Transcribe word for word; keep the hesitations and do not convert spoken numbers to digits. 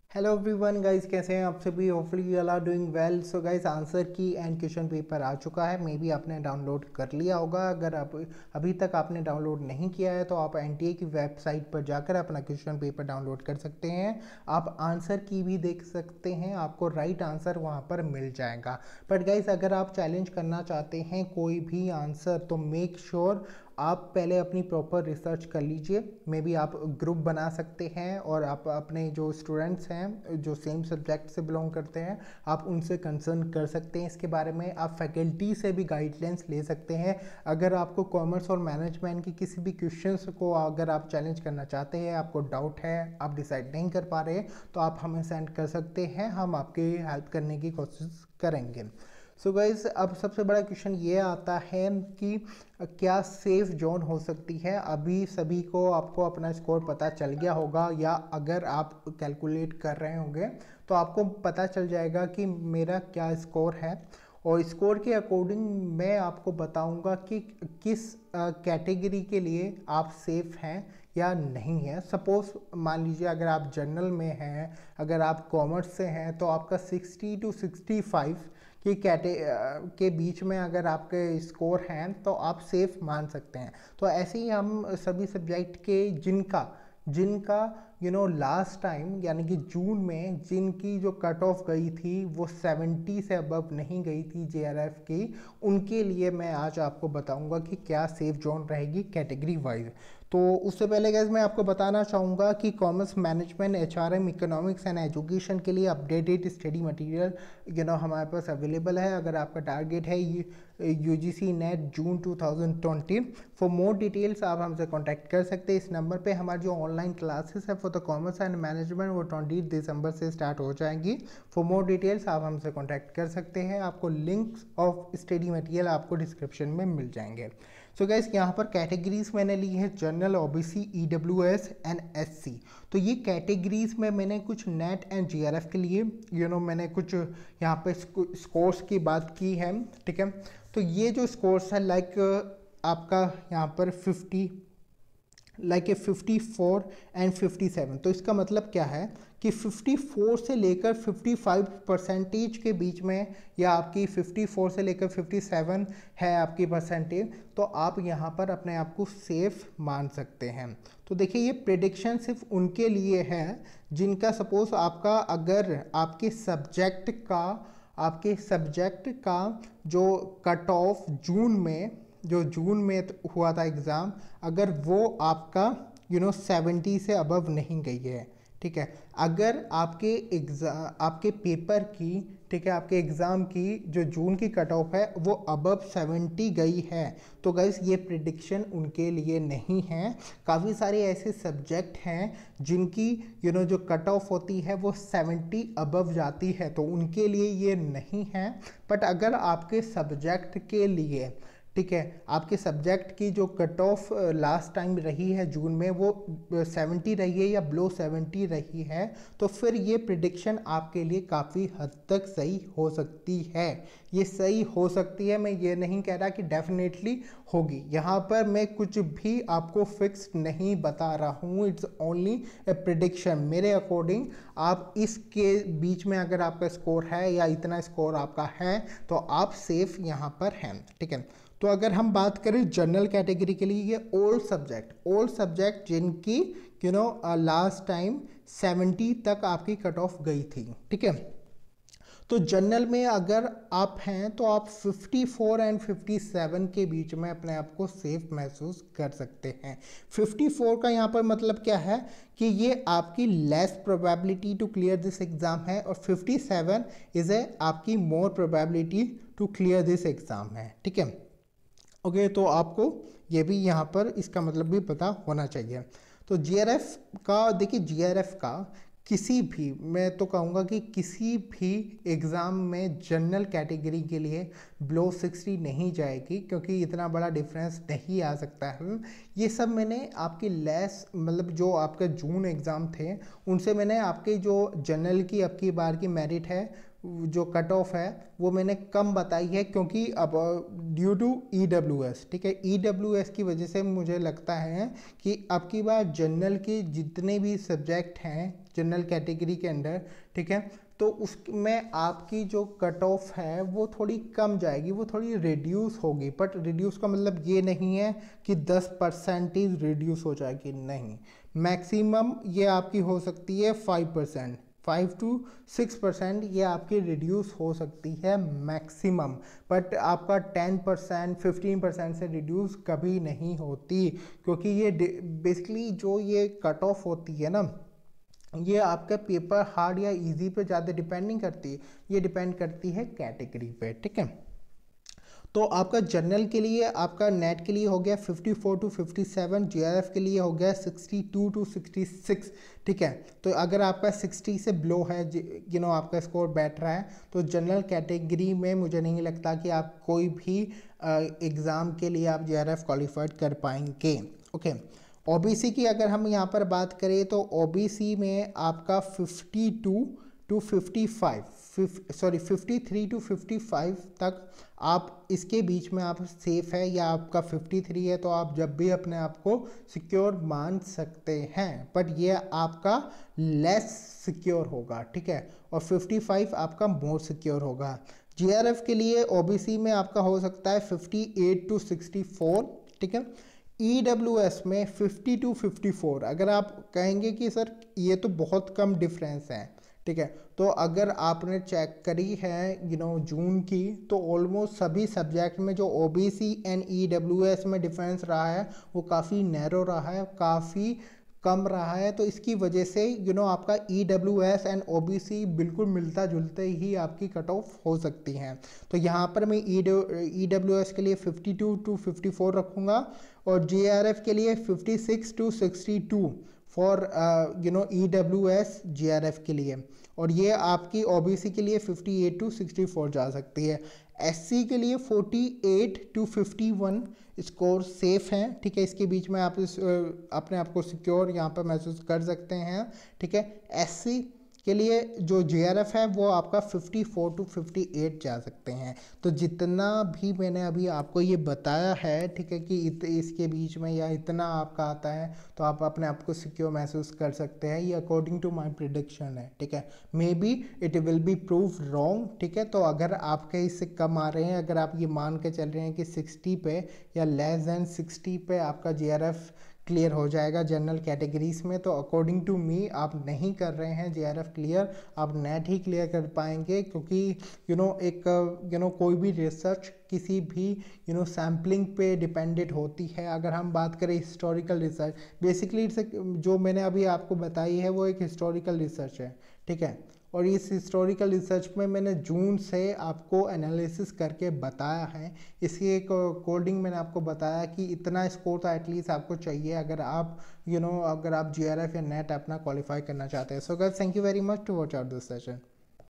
Hello everyone guys, कैसे हैं आप सभी। Hopefully you all are doing well. So guys, answer key and question paper आ चुका है। मे बी आपने डाउनलोड कर लिया होगा। अगर आप अभी तक आपने डाउनलोड नहीं किया है तो आप एनटीए की वेबसाइट पर जाकर अपना क्वेश्चन पेपर डाउनलोड कर सकते हैं। आप आंसर की भी देख सकते हैं, आपको राइट आंसर वहाँ पर मिल जाएगा। बट गाइस, अगर आप चैलेंज करना चाहते हैं कोई भी आंसर तो मेक श्योर आप पहले अपनी प्रॉपर रिसर्च कर लीजिए। मे बी आप ग्रुप बना सकते हैं और आप अपने जो स्टूडेंट्स हैं जो सेम सब्जेक्ट से बिलोंग करते हैं आप उनसे कंसर्न कर सकते हैं इसके बारे में। आप फैकल्टी से भी गाइडलाइंस ले सकते हैं। अगर आपको कॉमर्स और मैनेजमेंट की किसी भी क्वेश्चंस को अगर आप चैलेंज करना चाहते हैं, आपको डाउट है, आप डिसाइड नहीं कर पा रहे, तो आप हमें सेंड कर सकते हैं। हम आपकी हेल्प करने की कोशिश करेंगे। सो गाइज, अब सबसे बड़ा क्वेश्चन ये आता है कि क्या सेफ जोन हो सकती है। अभी सभी को आपको अपना स्कोर पता चल गया होगा, या अगर आप कैलकुलेट कर रहे होंगे तो आपको पता चल जाएगा कि मेरा क्या स्कोर है। और स्कोर के अकॉर्डिंग मैं आपको बताऊंगा कि किस कैटेगरी के लिए आप सेफ हैं या नहीं है। सपोज मान लीजिए अगर आप जनरल में हैं, अगर आप कॉमर्स से हैं, तो आपका सिक्सटी टू सिक्सटी फाइव की कैटे के बीच में अगर आपके स्कोर हैं तो आप सेफ मान सकते हैं। तो ऐसे ही हम सभी सब्जेक्ट के जिनका जिनका यू नो लास्ट टाइम यानी कि जून में जिनकी जो कट ऑफ गई थी वो सेवेंटी से अबव नहीं गई थी जेआरएफ की, उनके लिए मैं आज आपको बताऊंगा कि क्या सेफ जोन रहेगी कैटेगरी वाइज। तो उससे पहले गैस मैं आपको बताना चाहूँगा कि commerce management, HRM, economics and education के लिए updated study material you know हमारे पास अवेलेबल है। अगर आपका टारगेट है UGC NET June two thousand twenty, for more details आप हमसे कांटेक्ट कर सकते हैं इस नंबर पे। हमारी जो ऑनलाइन क्लासेस है for the commerce and management वो ट्वेंटी दिसंबर से स्टार्ट हो जाएंगी। फॉर मोर डिटेल्स आप हमसे कांटेक्ट कर सकते हैं। आपको लिंक्स ऑफ स्टडी मटेरियल आपको डिस्क्रिप्शन में मिल जाएंगे। सो so गाइस, यहाँ पर कैटेगरीज मैंने ली है general, OBC, EWS and SC. तो ये कैटेगरीज में मैंने कुछ नेट एंड जीआरएफ के लिए यू नो मैंने कुछ यहाँ पे स्कोर्स की बात की है, ठीक है। तो ये जो स्कोर्स है लाइक आपका यहाँ पर fifty like a fifty four and fifty seven. तो इसका मतलब क्या है कि फिफ्टी फोर से लेकर फिफ्टी फाइव परसेंटेज के बीच में, या आपकी फिफ्टी फोर से लेकर फिफ्टी सेवन है आपकी परसेंटेज, तो आप यहाँ पर अपने आप को सेफ मान सकते हैं। तो देखिए, ये प्रेडिक्शन सिर्फ उनके लिए है जिनका सपोज आपका अगर आपके सब्जेक्ट का आपके सब्जेक्ट का जो कट ऑफ जून में जो जून में हुआ था एग्ज़ाम, अगर वो आपका यू नो सेवेंटी से अबव नहीं गई है, ठीक है। अगर आपके एग्ज़ाम आपके पेपर की ठीक है आपके एग्ज़ाम की जो जून की कट ऑफ है वो अबव सेवेंटी गई है, तो गाइस ये प्रिडिक्शन उनके लिए नहीं है। काफ़ी सारे ऐसे सब्जेक्ट हैं जिनकी यू नो जो कट ऑफ होती है वो सेवेंटी अबव जाती है, तो उनके लिए ये नहीं है। बट अगर आपके सब्जेक्ट के लिए, ठीक है, आपके सब्जेक्ट की जो कट ऑफ लास्ट टाइम रही है जून में वो सेवेंटी रही है या बिलो सेवेंटी रही है, तो फिर ये प्रिडिक्शन आपके लिए काफ़ी हद तक सही हो सकती है। ये सही हो सकती है, मैं ये नहीं कह रहा कि डेफिनेटली होगी। यहाँ पर मैं कुछ भी आपको फिक्स नहीं बता रहा हूँ, इट्स ओनली ए प्रिडिक्शन। मेरे अकॉर्डिंग आप इसके बीच में अगर आपका स्कोर है या इतना स्कोर आपका है तो आप सेफ यहाँ पर हैं, ठीक है। तो अगर हम बात करें जनरल कैटेगरी के लिए, ये ओल्ड सब्जेक्ट ओल्ड सब्जेक्ट जिनकी you know last time seventy तक आपकी कट ऑफ गई थी, ठीक है। तो जनरल में अगर आप हैं तो आप fifty four and fifty seven के बीच में अपने आप को सेफ महसूस कर सकते हैं। फिफ्टी फोर का यहाँ पर मतलब क्या है कि ये आपकी less probability to clear this exam है, और फिफ्टी सेवन इज़ ए आपकी more probability to clear this exam है, ठीक है। ओके okay, तो आपको ये भी यहाँ पर इसका मतलब भी पता होना चाहिए। तो जीआरएफ का देखिए, जीआरएफ का किसी भी, मैं तो कहूँगा कि किसी भी एग्ज़ाम में जनरल कैटेगरी के लिए बिलो सिक्सटी नहीं जाएगी, क्योंकि इतना बड़ा डिफरेंस नहीं आ सकता है। ये सब मैंने आपके लेस मतलब जो आपके जून एग्ज़ाम थे उनसे मैंने आपके जो जनरल की अब की बार की मेरिट है जो कट ऑफ है वो मैंने कम बताई है, क्योंकि अब due to E W S, ठीक है, ई डब्ल्यू एस की वजह से मुझे लगता है कि अब की बार जनरल के जितने भी सब्जेक्ट हैं जनरल कैटेगरी के अंडर, ठीक है, तो उसमें आपकी जो कट ऑफ है वो थोड़ी कम जाएगी, वो थोड़ी रिड्यूस होगी। बट रिड्यूस का मतलब ये नहीं है कि दस परसेंटेज रिड्यूस हो जाएगी, नहीं, मैक्सिमम ये आपकी हो सकती है five percent, five to six percent ये आपकी रिड्यूस हो सकती है मैक्सिमम। बट आपका टेन परसेंट फिफ्टीन परसेंट से रिड्यूस कभी नहीं होती, क्योंकि ये बेसिकली जो ये कट ऑफ होती है ना, ये आपका पेपर हार्ड या इजी पे ज़्यादा डिपेंड नहीं करती, ये डिपेंड करती है कैटेगरी पे, ठीक है। तो आपका जनरल के लिए आपका नेट के लिए हो गया fifty four to fifty seven, JRF के लिए हो गया sixty two to sixty six, ठीक है। तो अगर आपका सिक्सटी से बिलो है, यू नो आपका स्कोर बैठ रहा है, तो जनरल कैटेगरी में मुझे नहीं लगता कि आप कोई भी एग्ज़ाम के लिए आप जीआरएफ क्वालिफाइड कर पाएंगे, ओके। ओबीसी की अगर हम यहाँ पर बात करें तो ओबीसी में आपका fifty two to fifty five, sorry fifty three to fifty five तक आप इसके बीच में आप सेफ है, या आपका फिफ्टी थ्री है तो आप जब भी अपने आप को सिक्योर मान सकते हैं, बट ये आपका लेस सिक्योर होगा, ठीक है, और फिफ्टी फाइव आपका मोर सिक्योर होगा। जीआरएफ के लिए ओबीसी में आपका हो सकता है fifty eight to sixty four, ठीक है। ई डब्ल्यू एस में fifty two fifty fifty, four आप कहेंगे कि सर ये तो बहुत कम डिफरेंस है, ठीक है, तो अगर आपने चेक करी है यू नो जून की, तो ऑलमोस्ट सभी सब्जेक्ट में जो OBC and E W S में डिफरेंस रहा है वो काफ़ी नैरो रहा है, काफ़ी कम रहा है। तो इसकी वजह से यू नो आपका E W S and O B C बिल्कुल मिलता जुलते ही आपकी कट ऑफ हो सकती हैं। तो यहाँ पर मैं ई डब्ल्यू एस के लिए fifty two to fifty four रखूँगा, और जे आर एफ के लिए fifty six to sixty two for you know E W S J R F के लिए, और ये आपकी ओ बी सी के लिए fifty eight to sixty four जा सकती है। एस सी के लिए forty eight to fifty one score safe हैं, ठीक है, इसके बीच में आप इस, अपने आप को सिक्योर यहाँ पर महसूस कर सकते हैं, ठीक है। एस सी के लिए जो जे आर एफ है वो आपका fifty four to fifty eight जा सकते हैं। तो जितना भी मैंने अभी आपको ये बताया है, ठीक है, कि इत, इसके बीच में या इतना आपका आता है तो आप अपने आप को सिक्योर महसूस कर सकते हैं, ये अकॉर्डिंग टू माय प्रिडिक्शन है, ठीक है। Maybe it will be prove wrong, ठीक है। तो अगर आपके इससे कम आ रहे हैं, अगर आप ये मान के चल रहे हैं कि सिक्सटी पे या लेस देन सिक्सटी पे आपका जे आर एफ क्लियर हो जाएगा जनरल कैटेगरीज में, तो अकॉर्डिंग टू मी आप नहीं कर रहे हैं जे आर एफ क्लियर, आप नेट ही क्लियर कर पाएंगे, क्योंकि यू नो एक यू नो कोई भी रिसर्च किसी भी यू नो सैम्पलिंग पे डिपेंडेंट होती है। अगर हम बात करें हिस्टोरिकल रिसर्च, बेसिकली जो मैंने अभी आपको बताई है वो एक हिस्टोरिकल रिसर्च है, ठीक है, और इस हिस्टोरिकल रिसर्च में मैंने जून से आपको एनालिसिस करके बताया है, इसकी एक कोडिंग मैंने आपको बताया कि इतना स्कोर तो एटलीस्ट आपको चाहिए अगर आप यू you नो know, अगर आप जी आर एफ या नेट अपना क्वालिफाई करना चाहते हैं। So guys, thank you very much to watch out this session.